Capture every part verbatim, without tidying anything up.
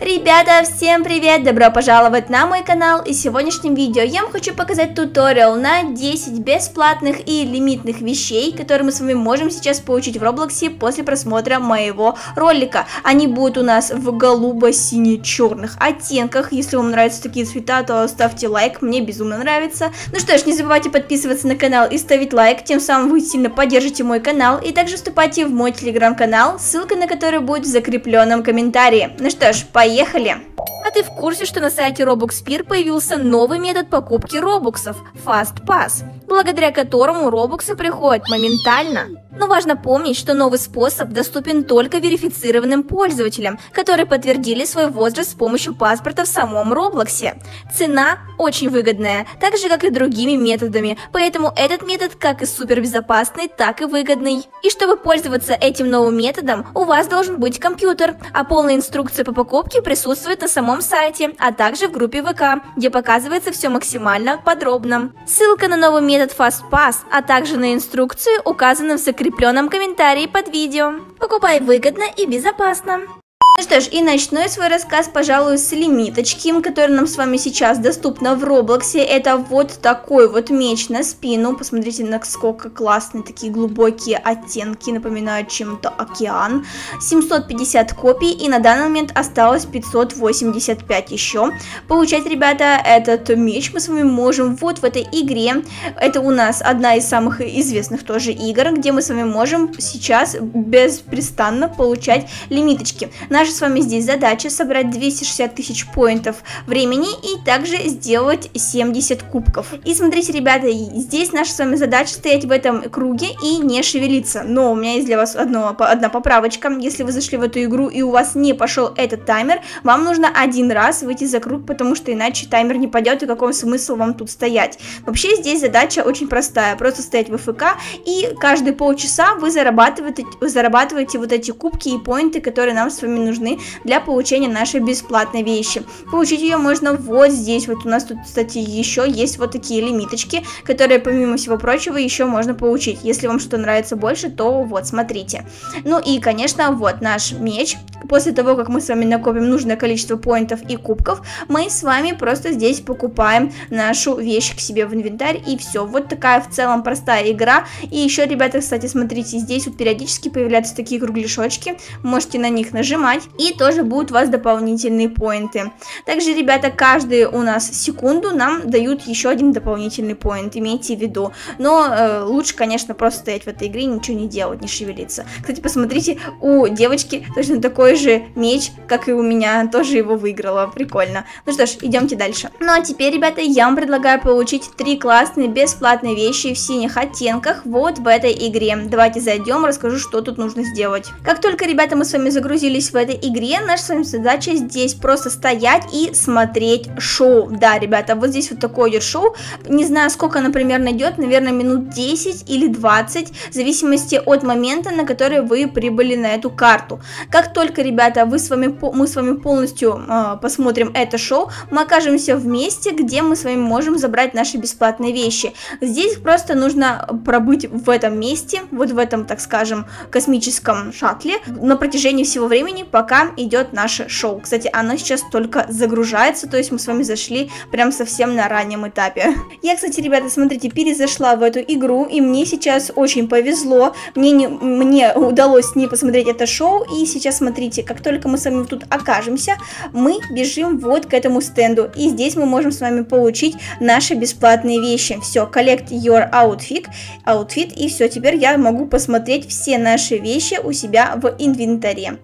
Ребята, всем привет! Добро пожаловать на мой канал, и в сегодняшнем видео я вам хочу показать туториал на десять бесплатных и лимитных вещей, которые мы с вами можем сейчас получить в Роблоксе после просмотра моего ролика. Они будут у нас в голубо-сине-черных оттенках. Если вам нравятся такие цвета, то ставьте лайк, мне безумно нравится. Ну что ж, не забывайте подписываться на канал и ставить лайк, тем самым вы сильно поддержите мой канал, и также вступайте в мой телеграм-канал, ссылка на который будет в закрепленном комментарии. Ну что ж, поехали! А ты в курсе, что на сайте Robloxpeer появился новый метод покупки робоксов – Fast Pass, благодаря которому робоксы приходят моментально? Но важно помнить, что новый способ доступен только верифицированным пользователям, которые подтвердили свой возраст с помощью паспорта в самом Роблоксе. Цена очень выгодная, так же как и другими методами, поэтому этот метод как и супербезопасный, так и выгодный. И чтобы пользоваться этим новым методом, у вас должен быть компьютер, а полная инструкция по покупке присутствует на самом сайте, а также в группе ВК, где показывается все максимально подробно. Ссылка на новый метод Fast Pass, а также на инструкцию указана в закрепленном комментарии под видео. Покупай выгодно и безопасно. Ну что ж, и начну я свой рассказ, пожалуй, с лимиточки, которая нам с вами сейчас доступна в Роблоксе. Это вот такой вот меч на спину. Посмотрите, насколько классные такие глубокие оттенки, напоминают чем-то океан. семьсот пятьдесят копий, и на данный момент осталось пятьсот восемьдесят пять еще. Получать, ребята, этот меч мы с вами можем вот в этой игре. Это у нас одна из самых известных тоже игр, где мы с вами можем сейчас беспрестанно получать лимиточки. Наша с вами здесь задача собрать двести шестьдесят тысяч поинтов времени и также сделать семьдесят кубков. И смотрите, ребята, здесь наша с вами задача стоять в этом круге и не шевелиться. Но у меня есть для вас одно, одна поправочка. Если вы зашли в эту игру и у вас не пошел этот таймер, вам нужно один раз выйти за круг, потому что иначе таймер не пойдет, и какой смысл вам тут стоять. Вообще здесь задача очень простая. Просто стоять в АФК, и каждые полчаса вы зарабатываете, вы зарабатываете вот эти кубки и поинты, которые нам с вами нужны для получения нашей бесплатной вещи. Получить ее можно вот здесь. Вот у нас тут, кстати, еще есть вот такие лимиточки, которые, помимо всего прочего, еще можно получить. Если вам что-то нравится больше, то вот, смотрите. Ну и, конечно, вот наш меч. После того, как мы с вами накопим нужное количество поинтов и кубков, мы с вами просто здесь покупаем нашу вещь к себе в инвентарь, и все. Вот такая в целом простая игра. И еще, ребята, кстати, смотрите, здесь вот периодически появляются такие кругляшочки. Можете на них нажимать, и тоже будут у вас дополнительные поинты. Также, ребята, каждую у нас секунду нам дают еще один дополнительный поинт, имейте в виду. Но э, лучше, конечно, просто стоять в этой игре, ничего не делать, не шевелиться. Кстати, посмотрите, у девочки точно такой же меч, как и у меня, тоже его выиграла. Прикольно. Ну что ж, идемте дальше. Ну а теперь, ребята, я вам предлагаю получить три классные бесплатные вещи в синих оттенках вот в этой игре. Давайте зайдем, расскажу, что тут нужно сделать. Как только, ребята, мы с вами загрузились в этой игре, наша с вами задача здесь просто стоять и смотреть шоу. Да, ребята, вот здесь вот такое идет шоу. Не знаю, сколько, например, найдет, наверное, минут десять или двадцать, в зависимости от момента, на который вы прибыли на эту карту. Как только, ребята, вы с вами, мы с вами полностью э, посмотрим это шоу, мы окажемся в месте, где мы с вами можем забрать наши бесплатные вещи. Здесь просто нужно пробыть в этом месте, вот в этом, так скажем, космическом шаттле на протяжении всего времени, пока идет наше шоу. Кстати, оно сейчас только загружается, то есть мы с вами зашли прям совсем на раннем этапе. Я, кстати, ребята, смотрите, перезашла в эту игру, и мне сейчас очень повезло, мне, не, мне удалось с ней посмотреть это шоу, и сейчас, смотрите, как только мы с вами тут окажемся, мы бежим вот к этому стенду, и здесь мы можем с вами получить наши бесплатные вещи. Все, collect your outfit, outfit, и все, теперь я могу посмотреть все наши вещи у себя в инвентаре.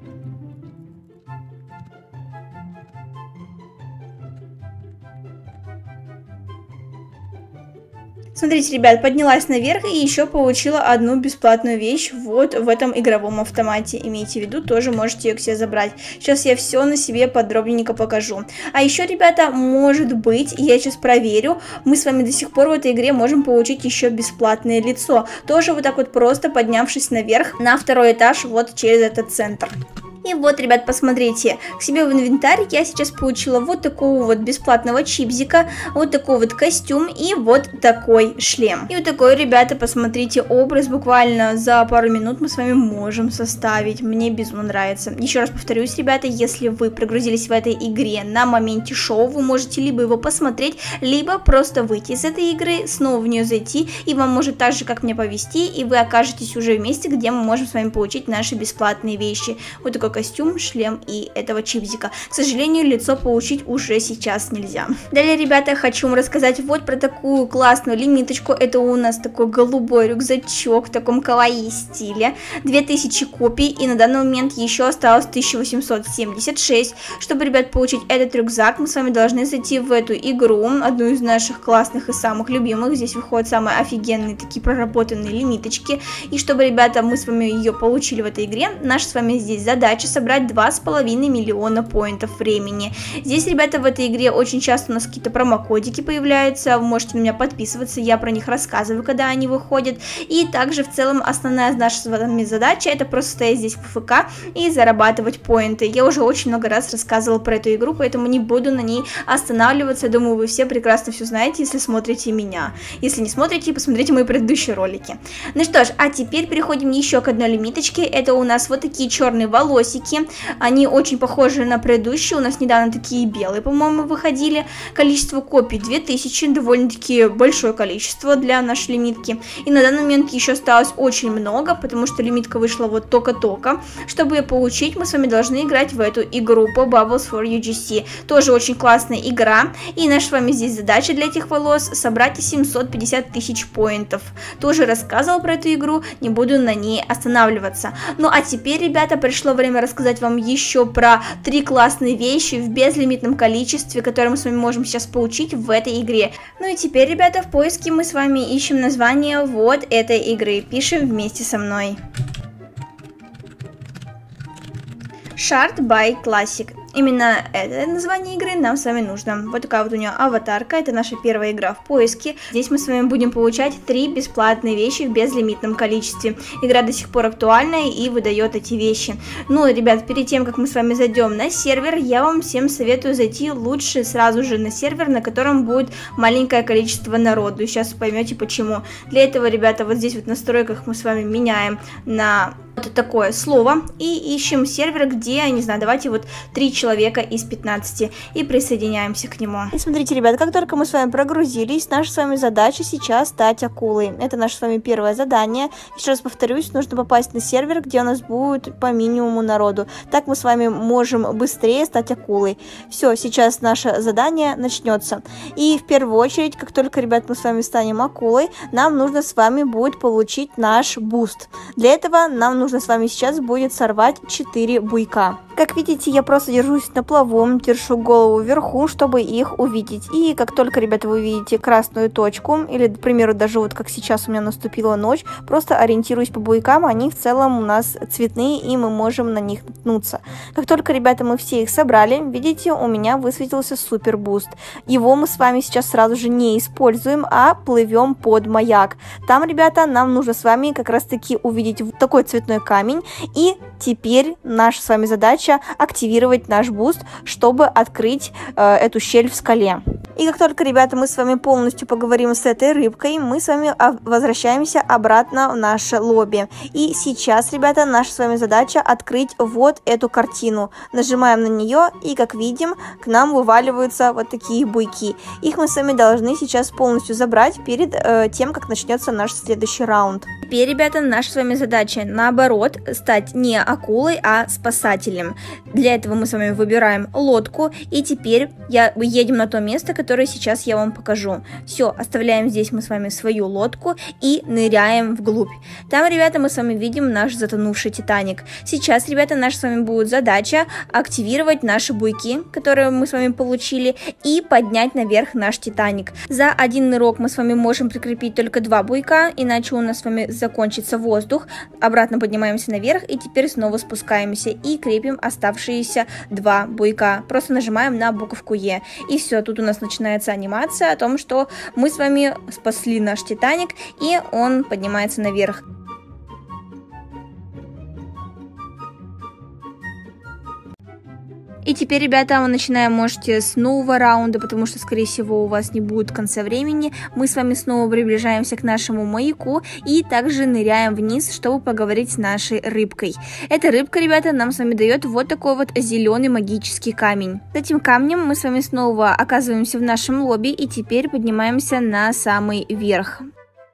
Смотрите, ребят, поднялась наверх и еще получила одну бесплатную вещь вот в этом игровом автомате. Имейте в виду, тоже можете ее к себе забрать. Сейчас я все на себе подробненько покажу. А еще, ребята, может быть, я сейчас проверю, мы с вами до сих пор в этой игре можем получить еще бесплатное лицо. Тоже вот так вот просто поднявшись наверх на второй этаж вот через этот центр. И вот, ребят, посмотрите, к себе в инвентарь я сейчас получила вот такого вот бесплатного чипзика, вот такой вот костюм и вот такой шлем. И вот такой, ребята, посмотрите, образ буквально за пару минут мы с вами можем составить. Мне безумно нравится. Еще раз повторюсь, ребята, если вы прогрузились в этой игре на моменте шоу, вы можете либо его посмотреть, либо просто выйти из этой игры, снова в нее зайти, и вам может так же, как мне, повезти, и вы окажетесь уже в месте, где мы можем с вами получить наши бесплатные вещи. Вот такой костюм, шлем и этого чипзика. К сожалению, лицо получить уже сейчас нельзя. Далее, ребята, хочу вам рассказать вот про такую классную лимиточку. Это у нас такой голубой рюкзачок в таком кавайи стиле. две тысячи копий, и на данный момент еще осталось тысяча восемьсот семьдесят шесть. Чтобы, ребят, получить этот рюкзак, мы с вами должны зайти в эту игру, одну из наших классных и самых любимых. Здесь выходят самые офигенные такие проработанные лимиточки. И чтобы, ребята, мы с вами ее получили в этой игре, наша с вами здесь задача собрать два с половиной миллиона поинтов времени. Здесь, ребята, в этой игре очень часто у нас какие-то промокодики появляются, вы можете на меня подписываться, я про них рассказываю, когда они выходят. И также в целом основная наша с вами задача это просто стоять здесь в ФК и зарабатывать поинты. Я уже очень много раз рассказывала про эту игру, поэтому не буду на ней останавливаться. Думаю, вы все прекрасно все знаете, если смотрите меня. Если не смотрите, посмотрите мои предыдущие ролики. Ну что ж, а теперь переходим еще к одной лимиточке. Это у нас вот такие черные волосики. Они очень похожи на предыдущие. У нас недавно такие белые, по-моему, выходили. Количество копий две тысячи, довольно-таки большое количество для нашей лимитки. И на данный момент еще осталось очень много, потому что лимитка вышла вот только-только. Чтобы ее получить, мы с вами должны играть в эту игру по Bubbles for ю джи си. Тоже очень классная игра. И наша с вами здесь задача для этих волос собрать семьсот пятьдесят тысяч поинтов. Тоже рассказывала про эту игру, не буду на ней останавливаться. Ну а теперь, ребята, пришло время рассказать вам еще про три классные вещи в безлимитном количестве, которые мы с вами можем сейчас получить в этой игре. Ну и теперь, ребята, в поиске мы с вами ищем название вот этой игры. Пишем вместе со мной. Shard by Classic. Именно это название игры нам с вами нужно. Вот такая вот у нее аватарка. Это наша первая игра в поиске. Здесь мы с вами будем получать три бесплатные вещи в безлимитном количестве. Игра до сих пор актуальная и выдает эти вещи. Ну, ребят, перед тем, как мы с вами зайдем на сервер, я вам всем советую зайти лучше сразу же на сервер, на котором будет маленькое количество народу. Сейчас поймете почему. Для этого, ребята, вот здесь вот в настройках мы с вами меняем на вот такое слово и ищем сервер, где, не знаю, давайте вот три человека из пятнадцати и присоединяемся к нему. И смотрите, ребят, как только мы с вами прогрузились, наша с вами задача сейчас стать акулой. Это наше с вами первое задание. Еще раз повторюсь, нужно попасть на сервер, где у нас будет по минимуму народу. Так мы с вами можем быстрее стать акулой. Все, сейчас наше задание начнется. И в первую очередь, как только, ребят, мы с вами станем акулой, нам нужно с вами будет получить наш буст. Для этого нам нужно с вами сейчас будет сорвать четыре буйка. Как видите, я просто держусь на плаву, держу голову вверху, чтобы их увидеть. И как только, ребята, вы увидите красную точку, или, к примеру, даже вот как сейчас у меня наступила ночь, просто ориентируюсь по буйкам, они в целом у нас цветные, и мы можем на них наткнуться. Как только, ребята, мы все их собрали, видите, у меня высветился супер буст. Его мы с вами сейчас сразу же не используем, а плывем под маяк. Там, ребята, нам нужно с вами как раз-таки увидеть вот такой цветной камень, и теперь наша с вами задача активировать наш буст, чтобы открыть э, эту щель в скале. И как только, ребята, мы с вами полностью поговорим с этой рыбкой, мы с вами возвращаемся обратно в наше лобби. И сейчас, ребята, наша с вами задача открыть вот эту картину. Нажимаем на нее, и, как видим, к нам вываливаются вот такие буйки. Их мы с вами должны сейчас полностью забрать перед э, тем, как начнется наш следующий раунд. Теперь, ребята, наша с вами задача, наоборот, стать не акулой, а спасателем. Для этого мы с вами выбираем лодку, и теперь я, мы едем на то место, которое сейчас я вам покажу. Все, оставляем здесь мы с вами свою лодку и ныряем вглубь. Там, ребята, мы с вами видим наш затонувший Титаник. Сейчас, ребята, наша с вами будет задача активировать наши буйки, которые мы с вами получили, и поднять наверх наш Титаник. За один нырок мы с вами можем прикрепить только два буйка, иначе у нас с вами закончится воздух. Обратно поднимаемся наверх, и теперь снова спускаемся и крепим оставшиеся два буйка. Просто нажимаем на буковку Е. И все, тут у нас начинается анимация о том, что мы с вами спасли наш Титаник, и он поднимается наверх. И теперь, ребята, мы начинаем, можете, с нового раунда, потому что, скорее всего, у вас не будет конца времени. Мы с вами снова приближаемся к нашему маяку и также ныряем вниз, чтобы поговорить с нашей рыбкой. Эта рыбка, ребята, нам с вами дает вот такой вот зеленый магический камень. С этим камнем мы с вами снова оказываемся в нашем лобби и теперь поднимаемся на самый верх.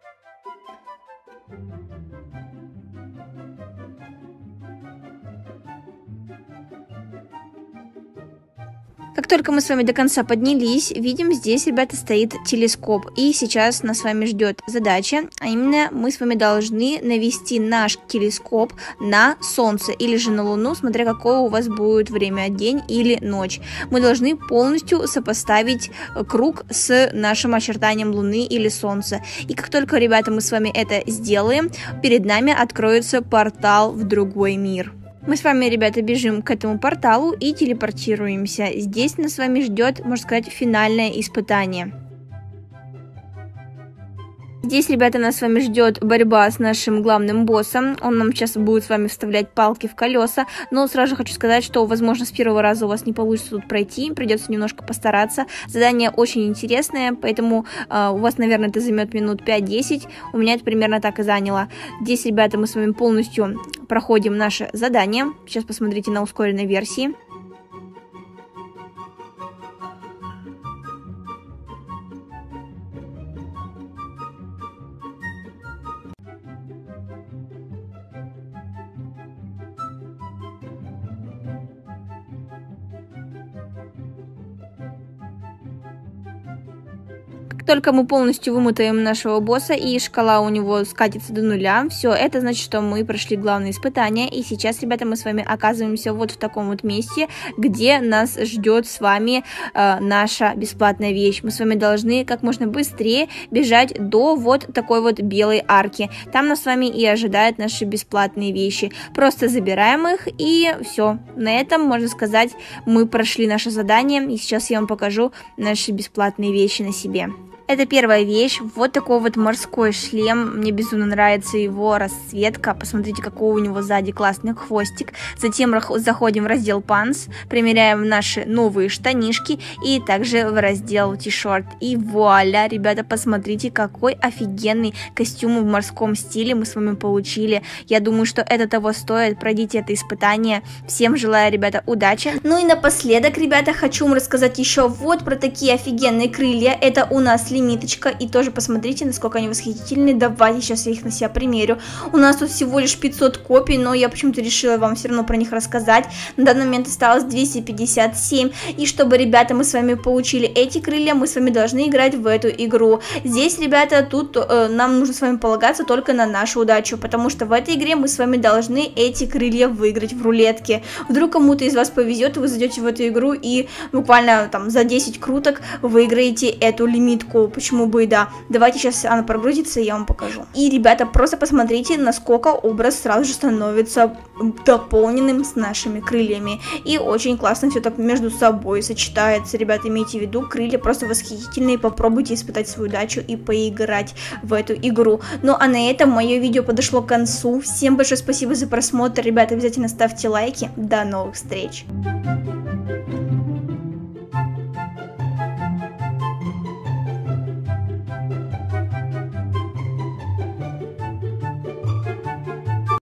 Как только мы с вами до конца поднялись, видим, здесь, ребята, стоит телескоп. И сейчас нас с вами ждет задача, а именно мы с вами должны навести наш телескоп на Солнце или же на Луну, смотря какое у вас будет время, день или ночь. Мы должны полностью сопоставить круг с нашим очертанием Луны или Солнца. И как только, ребята, мы с вами это сделаем, перед нами откроется портал в другой мир. Мы с вами, ребята, бежим к этому порталу и телепортируемся. Здесь нас с вами ждет, можно сказать, финальное испытание. Здесь, ребята, нас с вами ждет борьба с нашим главным боссом. Он нам сейчас будет с вами вставлять палки в колеса. Но сразу же хочу сказать, что, возможно, с первого раза у вас не получится тут пройти. Придется немножко постараться. Задание очень интересное, поэтому э, у вас, наверное, это займет минут пять-десять. У меня это примерно так и заняло. Здесь, ребята, мы с вами полностью проходим наше задание. Сейчас посмотрите на ускоренной версии. Только мы полностью вымотаем нашего босса и шкала у него скатится до нуля, все, это значит, что мы прошли главное испытание. И сейчас, ребята, мы с вами оказываемся вот в таком вот месте, где нас ждет с вами э, наша бесплатная вещь. Мы с вами должны как можно быстрее бежать до вот такой вот белой арки. Там нас с вами и ожидают наши бесплатные вещи. Просто забираем их и все. На этом, можно сказать, мы прошли наше задание. И сейчас я вам покажу наши бесплатные вещи на себе. Это первая вещь, вот такой вот морской шлем, мне безумно нравится его расцветка, посмотрите, какой у него сзади классный хвостик. Затем заходим в раздел Pants, примеряем наши новые штанишки и также в раздел T-shirt. И вуаля, ребята, посмотрите, какой офигенный костюм в морском стиле мы с вами получили. Я думаю, что это того стоит, пройдите это испытание. Всем желаю, ребята, удачи. Ну и напоследок, ребята, хочу вам рассказать еще вот про такие офигенные крылья. Это у нас лимиточка, и тоже посмотрите, насколько они восхитительные. Давайте сейчас я их на себя примерю. У нас тут всего лишь пятьсот копий, но я почему-то решила вам все равно про них рассказать. На данный момент осталось двести пятьдесят семь, и чтобы, ребята, мы с вами получили эти крылья, мы с вами должны играть в эту игру. Здесь, ребята, тут э, нам нужно с вами полагаться только на нашу удачу, потому что в этой игре мы с вами должны эти крылья выиграть в рулетке. Вдруг кому-то из вас повезет, вы зайдете в эту игру и буквально там за десять круток выиграете эту лимитку. Почему бы и да. Давайте сейчас она прогрузится, и я вам покажу. И, ребята, просто посмотрите, насколько образ сразу же становится дополненным с нашими крыльями. И очень классно все так между собой сочетается. Ребята, имейте в виду, крылья просто восхитительные. Попробуйте испытать свою удачу и поиграть в эту игру. Ну, а на этом мое видео подошло к концу. Всем большое спасибо за просмотр. Ребята, обязательно ставьте лайки. До новых встреч.